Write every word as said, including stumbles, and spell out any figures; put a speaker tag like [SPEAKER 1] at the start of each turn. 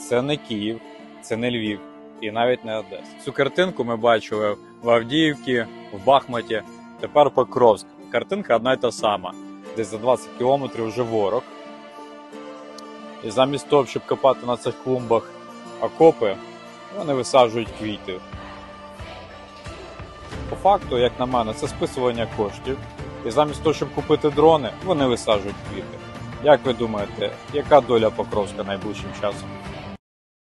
[SPEAKER 1] Це не Київ, це не Львів і навіть не Одеса. Цю картинку ми бачили в Авдіївці, в Бахмуті, тепер Покровськ. Картинка одна й та сама. Десь за двадцять кілометрів вже ворог. І замість того, щоб копати на цих клумбах окопи, вони висаджують квіти. По факту, як на мене, це списування коштів. І замість того, щоб купити дрони, вони висаджують квіти. Як ви думаєте, яка доля Покровська найближчим часом?